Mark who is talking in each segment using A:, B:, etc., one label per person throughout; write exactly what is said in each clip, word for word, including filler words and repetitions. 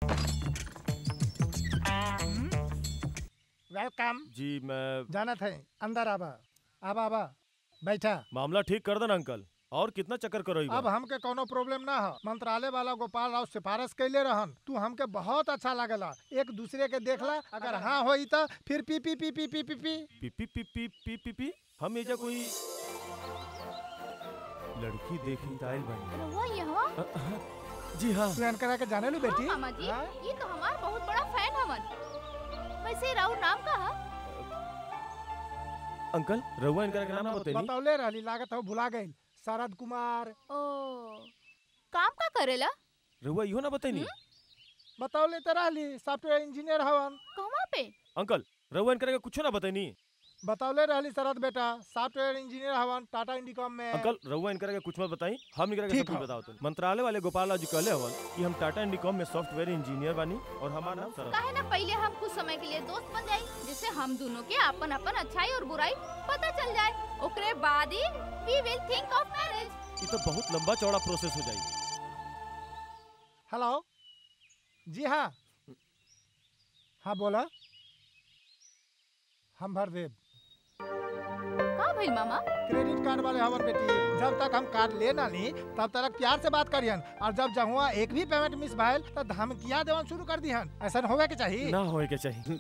A: Welcome
B: जी मैं
A: जाना था अंदर आबा आबा आबा बैठा।
B: मामला ठीक कर देना अंकल। और कितना चक्कर करो
A: अब हमके कोनो प्रॉब्लम ना हो। मंत्रालय वाला गोपाल राव सिफारिश कैले रहन, तू हमके बहुत अच्छा लागला। एक दूसरे के देखला, अगर हाँ होई तो फिर पी पी पी पी पी पी पी
B: पी पी पी पी पी पी पी हम एजा कोई लड़की देखी ताइल बनी।
C: रहुआ यहाँ?
B: जी हाँ।
A: तू इनकरा के जाने लो बेटी?
C: हाँ, मामा जी, ये तो हमार बहुत बड़ा फैन हवन। वैसे राहुल नाम का है?
B: अंकल रहुआ इनका नाम ना बताइए।
A: बताओले रहली, लागत हो भुला गई। शरद कुमार।
C: ओ, काम का करेला?
B: रहुआ इहो ना बताइए।
A: बताओले तो रहली, सॉफ्टवेयर इंजीनियर हवन।
C: कहाँ पे?
B: अंकल रहुआ इनका कुछ ना बताइए।
A: बताओले रहली शरद बेटा, सॉफ्टवेयर इंजीनियर हवन टाटा इंडिकॉम में।
B: अंकल रहुआ इनका कुछ मत बताई, हम इनका सब कुछ बताओ। मंत्रालय वाले गोपाल राव जी कहले हवन कि हम टाटा इंडिकॉम में सॉफ्टवेयर इंजीनियर बानी और हमारा नाम शरद।
C: काहे ना पहले हम कुछ समय के लिए दोस्त बन जाए, जिससे हम दोनों के अपन अपन अच्छाई और बुराई पता चल जाए। ओकरे बाद ही we will think of marriage।
B: ये तो बहुत लंबा चौड़ा प्रोसेस हो जाएगी।
A: हेलो जी हाँ हाँ बोला, हम भर देव।
C: का भइल मामा?
A: क्रेडिट कार्ड वाले हवन बेटी, जब तक हम कार्ड ले ना ली तब तक प्यार से बात करियन, और जब जहुआ एक भी पेमेंट मिस भइल तो धमकियां देवन शुरू कर दिहन। ऐसा होवे के चाहिए
B: ना होए के चाहिए।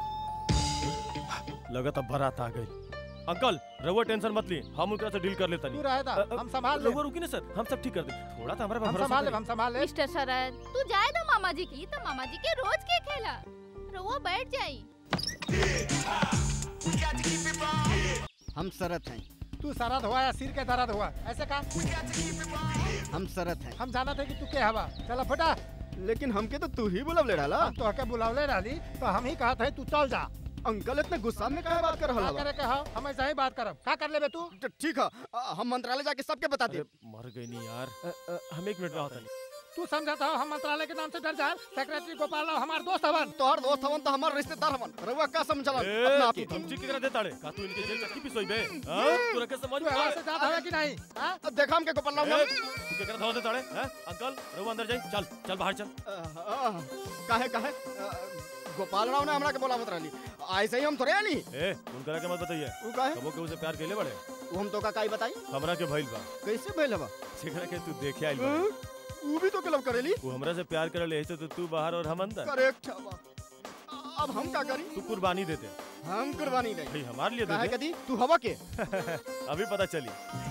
B: लगत अब बारात आ गई। अंकल रहुआ टेंशन मत ली, हम उनका से डील कर लेता नहीं।
A: तू रहे था, हम संभाल ले।
B: रहुआ रुकी ना सर, हम सब ठीक कर दे। थोड़ा सा हमारे पास
A: हम
B: भरोसा
A: संभाल ले,
B: करिए।
A: हम संभाल ले।
C: मिस्टर शरद, तू जाए दो मामा जी की, तो मामा जी के रोज के खेला। रहुआ बैठ जाई।
D: हम शरद हैं।
A: तू शरद हुआ या सिर के दर्द हुआ? ऐसे का?
D: हम शरद हैं।
A: हम जाना थे कि तू के हवा। चला फटा।
D: लेकिन हमके तो तू ही बुलावले डाला।
A: हम तो हके बुलावले रहली, तो हम ही कहा थे तू चल जा।
D: अंकल इतने गुस्सा में काहे बात कर रहा
A: करे के हाँ, हम ऐसा ही बात करब। का कर लेबे तू?
D: ठीक है, हम मंत्रालय जाके सबके बता दे।
B: मर गई नहीं यार। अ, अ, हम एक मिनट में होता नहीं।
A: तू समझाता हो हम मंत्रालय के नाम से डर जाए? सेक्रेटरी गोपाल राव हमार दोस्त हवन।
D: तोहर दोस्त हवन तो हमार रिश्तेदार हवन। रउआ का समझला
B: ए,
D: अपना आप
B: तू धमकी केकरा देता रे? का तू इनके जेल चक्की पिसोई बे? हां तू रखे समझ
A: तू यहाँ से जात हवे कि नहीं? हां
D: अब देखा हमके गोपाल राव
B: ए, तू केकरा धो देता रे? हैं अंकल रहुआ अंदर जाई। चल चल बाहर चल।
D: काहे काहे गोपाल राव ने हमरा के बोला मत रहली, ऐसे ही हम थोड़े आनी।
B: ए उनकरा के मत बताइए।
D: उ काहे?
B: कबो के उसे प्यार केले बड़े?
D: उ हम तो का काई बताई?
B: हमरा के भइल बा।
D: कैसे भइल बा?
B: जेकरा के तू देखे आइल बा।
D: उ भी तो क्लब करेली।
B: वो हमरा से प्यार करले ऐसे तो तू बाहर और हम अंदर।
D: करेक्ट बा। अब हम का करी?
B: तू कुर्बानी दे दे।
D: हम कुर्बानी दे।
B: भाई हमारे लिए दे
D: काहे
B: दे।
D: कदी तू हवा के?
B: अभी पता चली।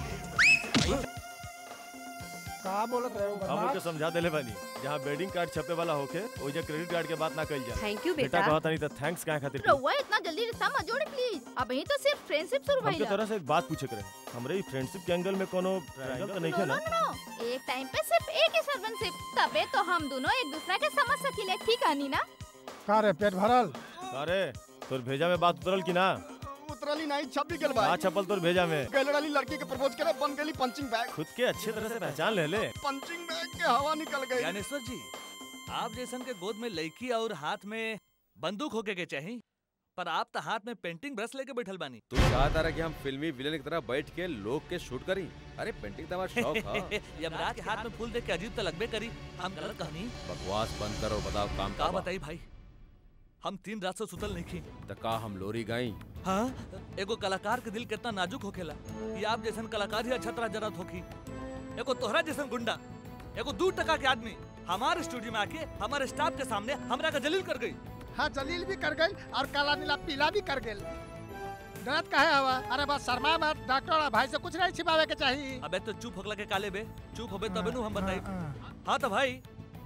A: का बोलत रहे हो?
B: हम उनके समझा देले बानी, जहाँ वेडिंग कार्ड छपे वाला होके ओइजा क्रेडिट कार्ड के बात ना कइल जाए।
C: थैंक यू
B: बेटा कहता नहीं तो थैंक्स काहे खातिर?
C: रहुआ इतना जल्दी रिश्ता मत जोड़ी प्लीज। अभी तो सिर्फ फ्रेंडशिप शुरू
B: हमके
C: भइला।
B: तरह से एक बात पूछे करे, हमरे ई फ्रेंडशिप के एंगल में कोनो ट्रायंगल तो नहीं है ना?
C: नो नो, एक टाइम पे सिर्फ एक ही सर्वनशिप, तबे तो हम दोनों एक दूसरे के समझ सकीले। ठीक है नी ना?
A: का रे पेट भरल?
B: अरे तोर भेजा में बात उतरल की ना?
D: उतरली नहीं, छप भी गेल बा।
B: आ छपल तोर भेजा में।
D: गैलराली लड़की के प्रपोज करे बन गेली पंचिंग बैग।
B: खुद के अच्छे तरह से पहचान ले ले।
D: पंचिंग बैग के हवा निकल गई।
E: ज्ञानेश्वर जी, आप जैसन के गोद में लड़की और हाथ में बंदूक होके के चाहिए, पर आप तो हाथ में पेंटिंग ब्रश लेके बैठल बानी।
F: तू चाहता रहा कि हम फिल्मी विलेन की तरह बैठ के लोग के शूट करी? अरे पेंटिंग तो हमारा शौक है।
E: यमराज के हाथ में फूल देख के अजीब तो लगबे करी। हम गलत कहनी?
F: बकवास बंद करो, बताओ काम
E: का
F: का
E: बताई भाई, हम तीन रात से सुतल नहीं।
F: तो का हम लोरी गाई?
E: हाँ, एगो कलाकार के दिल कितना नाजुक होखेला। ये आप जैसन कलाकार ही अच्छा तरह जरूरत होखी। एगो तोहरा जैसन गुंडा, एगो दू टका के आदमी हमारे स्टूडियो में आके हमारे स्टाफ के सामने हमरा का जलील कर गई।
A: हाँ जलील भी कर गई और काला नीला पीला भी कर गई। डरत काहे हवा? अरे बस शर्मा मत, डॉक्टर भाई से कुछ नहीं छिपावे के चाहिए।
E: अबे तो चुप होगला के काले बे, चुप होबे तबे नु हम बताई। हाँ तो भाई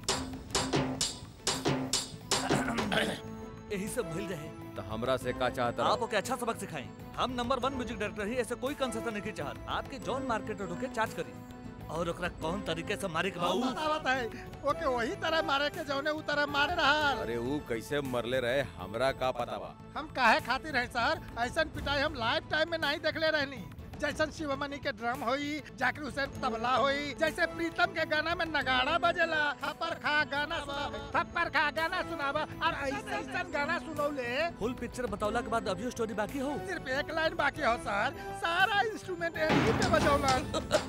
E: यही सब भूल जाए।
F: तो हमरा से का चाहता
E: आप ओके अच्छा सबक सिखाएं। हम नंबर वन म्यूजिक डायरेक्टर ही, ऐसे कोई कंसेशन नहीं चाहत। आपके जॉन मार्केट होके चार्ज करी और ओकरा कौन तरीके से मारे के बाऊ
A: बतावत है ओके वही तरह मारे के जौने उ तरह मारे रहा।
F: अरे वो कैसे मरले रहे हमरा का पता बा?
A: हम काहे खातिर है सर? ऐसन पिटाई हम लाइफ टाइम में नहीं देखले रहनी। जैसन शिवमणि के ड्रम होई, जाकिर हुसैन तबला होई, जैसे प्रीतम के गाना में नगाड़ा बजेला, थप्पड़ खा गाना सुनावा, थप्पड़ खा गाना सुनावा, और ऐसे ऐसा गाना सुनौले।
E: फुल पिक्चर बतावला के बाद अभी स्टोरी बाकी हो।
A: सिर्फ एक लाइन बाकी हो सर, सारा इंस्ट्रूमेंट एक पे बजौला।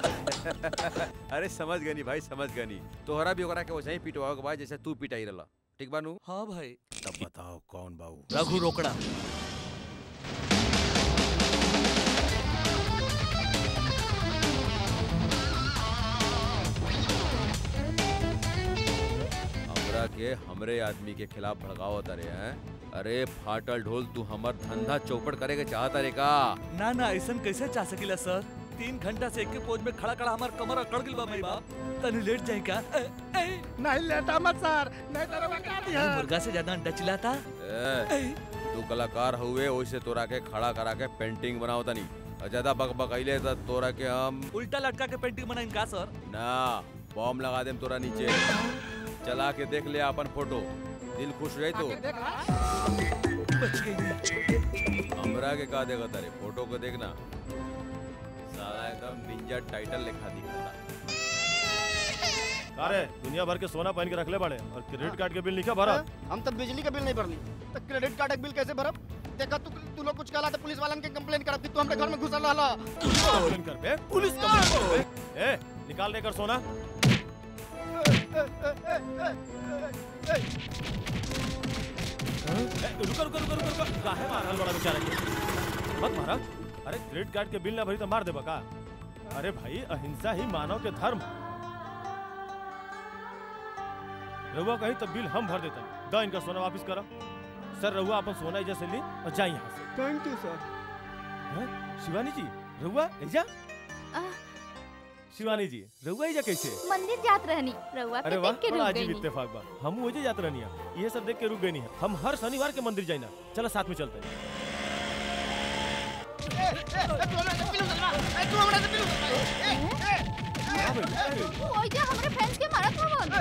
F: अरे समझ गनी भाई, समझ गनी। तोहरा भी ओकरा के वैसे ही पिटवाओ के बाद जैसे तू पिटाई रहला। ठीक बानू?
E: हाँ भाई।
F: तब बताओ कौन बाबू?
E: रघु रोकड़ा।
F: हमरा के हमरे आदमी के खिलाफ भड़कावत अरे हैं? अरे फाटल ढोल, तू हमर धंधा चौपट करे के चाहत अरे का?
E: ना ना ऐसा कैसे चाह सकीला सर? तीन घंटा से एक के पोज में खड़ा खड़ा हमार कमर अकड़ गिल बा मेरी बाप। तनी लेट जाए का? ए, ए।
A: नहीं लेटा मत सर, नहीं तो रवा काट दिया।
E: मुर्गा से ज्यादा अंडा चिल्लाता।
F: ए, तू कलाकार हुए, ओइसे तोरा के खड़ा करा के पेंटिंग बनाओ तनी। ज्यादा बक बक आइले त तोरा के हम
E: उल्टा लटका के पेंटिंग बनाइन का सर?
F: ना, बॉम्ब लगा देम तोरा नीचे। चला के देख ले अपन फोटो, दिल खुश रहे तो।
E: बच गई।
F: हमरा के का देखत अरे? फोटो को देखना, साला एकदम निंजा टाइटल लिखा दिखाता।
B: अरे दुनिया भर के सोना पहन के रखले बड़े और क्रेडिट कार्ड के बिल लिखा भरा।
D: हम तो बिजली का बिल नहीं भरनी, तो क्रेडिट कार्ड का बिल कैसे भरब? देखा तू तू लोग कुछ कहला तो पुलिस वालन के कंप्लेन करब कि तू हमरे घर में घुसल रहला।
B: कंप्लेन कर बे, पुलिस कंप्लेन कर बे। ए निकाल लेकर सोना। रुको रुको रुको रुको काहे मारल बड़ा बेचारा के? मत मारा। अरे क्रेडिट कार्ड के बिल ना भरी तो मार देबा का? अरे भाई अहिंसा ही मानव के धर्म। रहुआ कही तो बिल हम भर देता। द इनका सोना वापस करो। सर रहुआ अपन सोना एजा से ली और जाए यहाँ से।
D: Thank you sir.
B: हैं? शिवानी जी रहुआ एजा? शिवानी जी रहुआ एजा कैसे?
C: मंदिर जात रहनी, रउआ
B: अरे
C: के
B: वाह
C: देख के
B: बड़ा
C: रुक
B: अजीब
C: गई।
B: इत्तेफाक बा। हम वही जात रहनी है, ये सब देख के रुक गई नहीं है। हम हर शनिवार के मंदिर जाइना। चलो साथ में चलते हैं।
C: वो ओइजा हमरे फैंस के मारत हवन।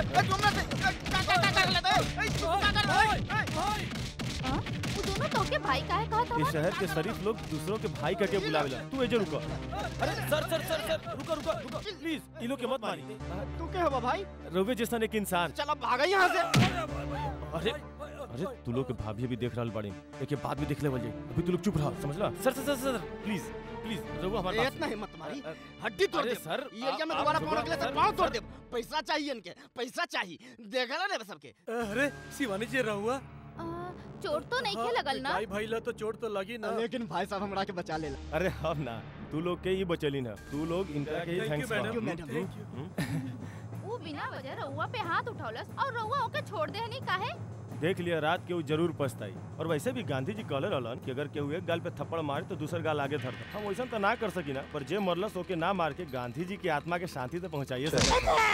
C: हां वो दोनों तो के भाई काहे कहत हवन?
B: इस शहर के शरीफ लोग दूसरों के भाई कह के बुलावेला। तू एजे रुको। अरे सर सर सर सर रुको रुको रुको प्लीज, इ लोग के मत मारी।
D: तू क्या हुआ भाई?
B: रउवे जैसा एक इंसान।
D: चलो भागा यहाँ से।
B: अरे अरे तू लोग के भाभी भी देख रहल बाड़ी, एक बाद में देख ले बोल अभी तू लोग चुप रहो, समझला? सर सर सर सर प्लीज प्लीज रउवा हमारे पास।
D: इतना हिम्मत तुम्हारी, हड्डी तोड़
B: अरे
D: दे
B: सर,
D: ये एरिया में
B: आप-
D: दोबारा
B: आप
D: पहुंच गए तो
B: सर-
D: पांव तोड़ दे। पैसा चाहिए इनके, पैसा चाहिए। देखा ना रे सबके।
G: अरे शिवानी जी रहुआ
C: आ, चोट तो नहीं के लगल ना?
G: भाई भाई ला तो चोट तो लगी ना।
D: लेकिन भाई साहब हमरा के बचा लेला।
B: अरे हम ना तू लोग के ही बचली ना, तू लोग इनका के ही
G: Thank you,
B: थैंक्स
G: madam.
B: बा।
G: Thank you.
C: वो बिना वजह रउआ पे हाथ उठौलस और रउआ ओके छोड़ दे नहीं काहे?
B: देख लिया रात के वो जरूर पछताई। और वैसे भी गांधी जी कहले रहलन कि अगर केहू एक गाल पे थप्पड़ मारे तो दूसर गाल आगे धर दे। हम वैसा तो ना कर सकी ना, पर जे मरलस ओके ना मार के गांधी जी की आत्मा के शांति तो पहुंचाइए सर।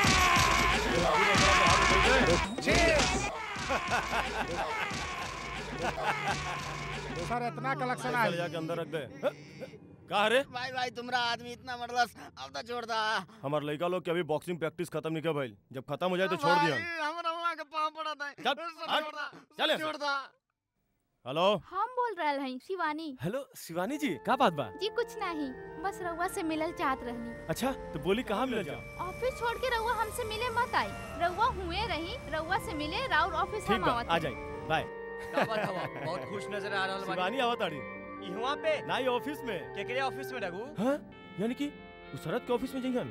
A: सर इतना कलेक्शन
B: चल
A: आया।
B: जाके अंदर रख दे। कहा रे?
D: भाई भाई तुमरा आदमी इतना मरलस, अब तो छोड़ दा।
B: हमार लड़का लोग के अभी बॉक्सिंग प्रैक्टिस खत्म नहीं कर भइल, जब खत्म हो जाए तो छोड़ दिया।
D: हमरा वहां के पांव पड़ा था।
B: चल, हट,
D: छोड़ दा।
B: चल
D: छोड़ दा।
B: हेलो
C: हम बोल रहल हई शिवानी।
B: हेलो शिवानी जी, का बात बा?
C: जी कुछ नहीं, बस रउआ से मिलल चाहत रहनी।
B: अच्छा तो बोली कहाँ मिल जाओ?
C: ऑफिस छोड़ के रउआ हमसे मिले मत आई। रउआ हुए रही, रउआ से मिले राउर ऑफिस
B: ठीक
C: हम
B: बा,
C: आवत
B: आ
C: हई।
B: जाए बाय।
H: बहुत खुश नजर आ रहा
B: शिवानी आवत आड़ी
H: इहवा पे
B: ना ही ऑफिस में।
H: केकरे ऑफिस में रघु?
B: हाँ यानी कि उस शरद के ऑफिस में जइहन।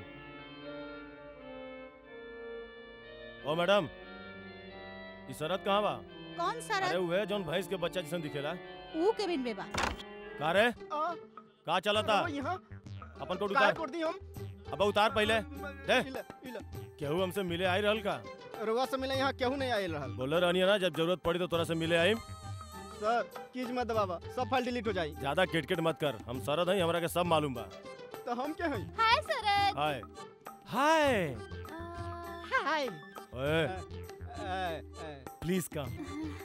B: ओ मैडम इस शरद कहाँ बा?
I: कौन
B: अरे
I: सरद?
B: वो जौन भैंस के बच्चा जैसन दिखेला।
I: ऊ के बिन में बा।
B: का रे
D: आ,
B: का चलता?
D: वो यहाँ
B: अपन कोट
D: काय
B: उतार।
D: कोड दी हम?
B: अब उतार पहले दे।
D: इला, इला।
B: केहू हमसे मिले आई रहल का?
D: रउआ से मिले यहाँ केहू नहीं आयल रहल।
B: बोले रहनी है ना जब जरूरत पड़ी तो तोरा से मिले आई।
D: सर कीज मत दबावा, सब फाइल डिलीट हो जाई।
B: ज्यादा किटकिट मत कर, हम सरद हई, हमरा के सब मालूम बा।
D: तो हम क्या हई?
C: हाय सरद।
B: हाय हाय
C: आ,
D: हाय।
B: ओए
D: ए, ए,
B: प्लीज कम।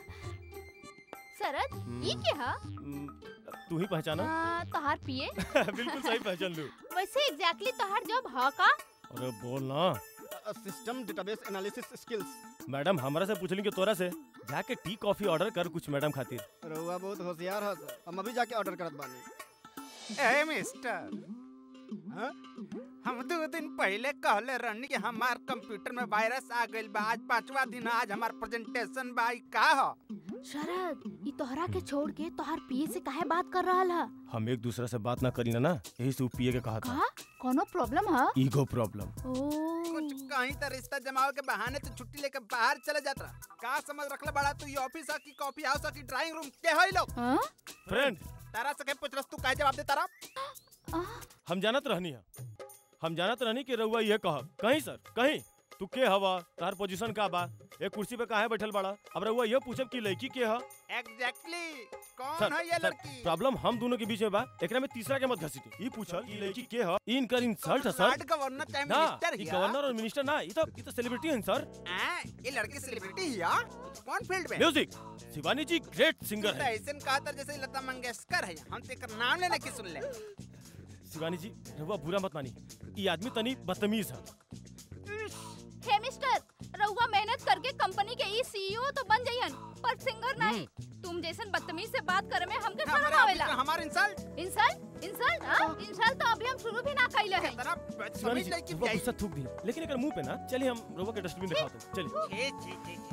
C: सरद
B: हम्म।
C: ये क्या है?
B: तू ही पहचाना?
C: आ, तोहार पिए?
B: बिल्कुल सही पहचान लू।
C: वैसे एग्जैक्टली तोहार जॉब है का?
B: अरे बोल ना।
D: System database analysis skills.
B: Madam हमरा से पूछली कि तोरा से जाके टी कॉफी ऑर्डर कर कुछ मैडम खातिर।
D: रउआ बहुत होशियार है सर, हम अभी जाके ऑर्डर करत बानी।
A: ए मिस्टर
I: हाँ? हम दो दिन पहले कहले रहनी कि हमार कंप्यूटर में वायरस आ गइल बा। आज पांचवा दिन, आज हमार प्रेजेंटेशन बा। ई का ह?
C: शरद, ई तोहरा के छोड़ के तोहार पिए से काहे बात कर रहल है?
B: हम एक दूसरा से बात ना करी ना ना यही से उ पिए के कहा था।
C: का? कोनो प्रॉब्लम है?
B: ईगो प्रॉब्लम।
I: कुछ कहीं तो रिश्ता जमाव के बहाने तो छुट्टी लेके बाहर चले जात रहा। का समझ रखले बड़ा तू? ये ऑफिस की कॉफी हाउस की ड्राइंग रूम के होई लो?
B: फ्रेंड
I: तारा से के पूछलस तू काहे जवाब दे तारा?
B: हम जानत रहनी है हम जानत रहनी कि रउआ ये कह कहीं सर कहीं तू के हवा, तार पोजीशन का बा, एक कुर्सी पे काहे बैठल बड़ा। अब रउआ ये पूछब कि लड़की के ह?
I: एग्जैक्टली कौन
B: सर,
I: है ये
B: सर,
I: लड़की?
B: प्रॉब्लम हम दोनों के बीच में बा। एकरा में तीसरा के मत घसीटी। ई पूछल कि लड़की के ह? ई इनकर इंसल्ट है सर।
I: लॉर्ड गवर्नर चाहे
B: ना,
I: मिनिस्टर
B: ई
I: हिया?
B: गवर्नर और मिनिस्टर ना, ई तो ई तो सेलिब्रिटी हैं सर।
I: हैं? ये लड़की सेलिब्रिटी हिया? कौन फील्ड में?
B: म्यूजिक। शिवानी जी ग्रेट सिंगर है।
I: ऐसन कहा था जैसे लता मंगेशकर है। हम तो एकर नाम लेने की सुन ले।
B: शिवानी जी रउआ बुरा मत मानी, ई आदमी तनी बदतमीज है।
C: हे मिस्टर, रउआ मेहनत करके कंपनी के ई सीईओ तो बन जाइहन, पर सिंगर नहीं। तुम जैसन बदतमीज से बात करे में हमके शर्म आवेला।
I: हमार इंसल्ट
C: इंसल्ट इंसल्ट हां इंसल्ट तो अभी हम शुरू भी ना कइले हैं।
B: शिवानी जी रउआ गुस्सा थूक दी, लेकिन एकर मुंह पे ना चलिए हम रउआ के डस्टबिन दिखाते हैं। चलिए।
I: ठीक ठीक ठीक।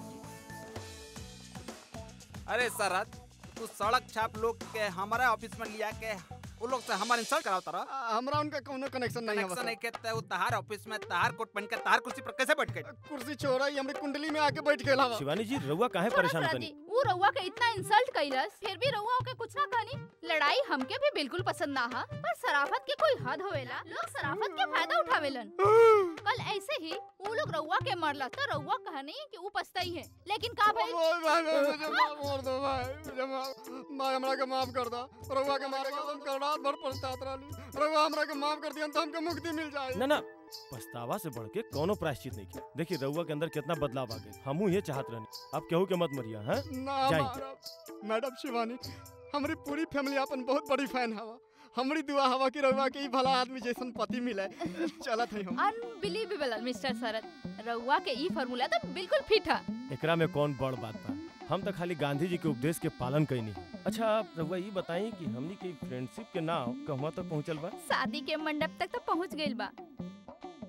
I: अरे सरहद, तू सड़क छाप लोग के हमारे ऑफिस में लिया के वो लोग से हमार इंसल्ट कराओ तारा?
D: हमरा उनका कोनो कनेक्शन नहीं है।
I: कनेक्शन नहीं कहते वो तहार ऑफिस में तहार कोट पहन के तहार कुर्सी पर कैसे बैठ गए?
D: कुर्सी छोड़ा ही हमरे कुंडली में आके बैठ गया।
B: शिवानी जी रउआ काहे परेशान
C: सरहद
B: तनी?
C: जी, वो रउआ के इतना इंसल्ट कइलस, फिर भी रउआ ओके कुछ ना कहनी। लड़ाई हमके भी बिल्कुल पसंद ना हा, पर शराफत के कोई हद होवेला। लोग शराफत के फायदा उठावेलन। कल ऐसे ही वो लोग रउआ के मरला तो रउआ कहनी कि वो पछताई है, लेकिन का भाई
D: मार दो भाई, मुझे मार हमरा के माफ कर दो। रउआ के मारे के हम करड़ा भर पछतात रहली। रउआ हमरा के माफ कर दियन तो हमके मुक्ति मिल जाए।
B: ना ना, पछतावा से बढ़ के कोनो प्रायश्चित नहीं किया। देखिए रउआ के अंदर कितना बदलाव आ गए। हमहू ये चाहत रहनी, अब केहू के मत मरिया। हैं
D: ना मारब। मैडम शिवानी, हमारी पूरी फैमिली अपन बहुत बड़ी फैन हवा। हमारी दुआ हवा की रउआ के ई भला आदमी जैसन पति मिले। चलत है हम।
C: अनबिलीवेबल मिस्टर शरद, रउआ के ई फार्मूला तो बिल्कुल फिट है।
B: एकरा में कौन बड़ बात बा? हम तो खाली गांधी जी के उपदेश के पालन कईनी। अच्छा आप रउआ ये बताई कि हमनी के फ्रेंडशिप के नाव कहवा तक पहुंचल बा?
C: शादी के मंडप तक तो पहुंच गइल बा।